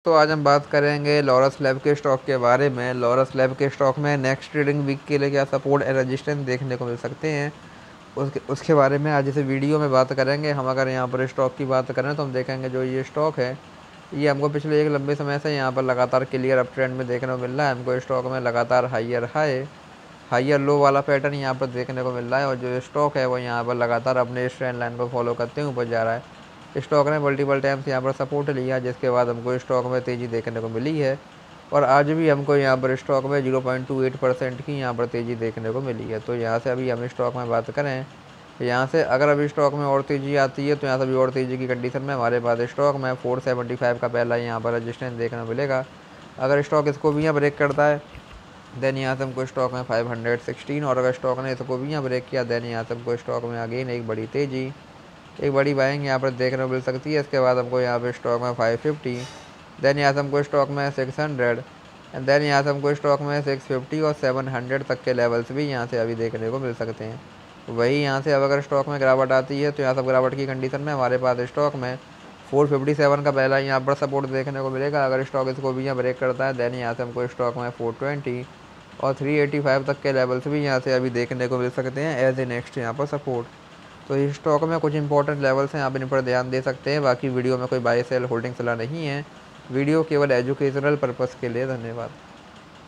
तो आज हम बात करेंगे लॉरस लैब के स्टॉक के बारे में। लॉरस लैब के स्टॉक में नेक्स्ट ट्रेडिंग वीक के लिए क्या सपोर्ट एंड रेजिस्टेंस देखने को मिल सकते हैं, उसके बारे में आज इस वीडियो में बात करेंगे। हम अगर यहाँ पर स्टॉक की बात करें तो हम देखेंगे जो ये स्टॉक है ये हमको पिछले एक लंबे समय से यहाँ पर लगातार क्लियर अप ट्रेंड में देखने को मिल रहा है। हमको स्टॉक में लगातार हाइयर लो वाला पैटर्न यहाँ पर देखने को मिल रहा है और जो स्टॉक है वो यहाँ पर लगातार अपने इस ट्रेंड लाइन को फॉलो करते हुए ऊपर जा रहा है। स्टॉक ने मल्टीपल टाइम्स यहाँ पर सपोर्ट लिया जिसके बाद हमको स्टॉक में तेज़ी देखने को मिली है और आज भी हमको यहाँ पर स्टॉक में 0.28% की यहाँ पर तेज़ी देखने को मिली है। तो यहाँ से अभी हम स्टॉक में बात करें, यहाँ से अगर अभी स्टॉक में और तेज़ी आती है तो यहाँ से अभी और तेज़ी की कंडीशन में हमारे पास स्टॉक में 475 का पहला यहाँ पर रजिस्टेंस देखने को मिलेगा। अगर स्टॉक इसको भी यहाँ ब्रेक करता है देन यहाँ से हमको स्टॉक में 516, और अगर स्टॉक ने इसको भी यहाँ ब्रेक किया देन यहाँ से हमको स्टॉक में अगेन एक बड़ी बाइंग यहाँ पर देखने को मिल सकती है। इसके बाद हमको यहाँ पर स्टॉक में 550, देन यहाँ से हमको स्टॉक में 600 एंड देन यहाँ से हमको स्टॉक में 650 और 700 तक के लेवल्स भी यहाँ से अभी देखने को मिल सकते हैं। वही यहाँ से अब अगर स्टॉक में गिरावट आती है तो यहाँ से गिरावट की कंडीशन में हमारे पास स्टॉक में 457 का पहला यहाँ पर सपोर्ट देखने को मिलेगा। अगर स्टॉक इसको भी यहाँ ब्रेक करता है देन यहाँ से हमको स्टॉक में 420 और 385 तक के लेवल्स भी यहाँ से अभी देखने को मिल सकते हैं एज ए नेक्स्ट यहाँ पर सपोर्ट। तो इस स्टॉक में कुछ इंपॉर्टेंट लेवल्स हैं, आप इन पर ध्यान दे सकते हैं। बाकी वीडियो में कोई बाय सेल होल्डिंग सलाह नहीं है, वीडियो केवल एजुकेशनल पर्पज़ के लिए। धन्यवाद।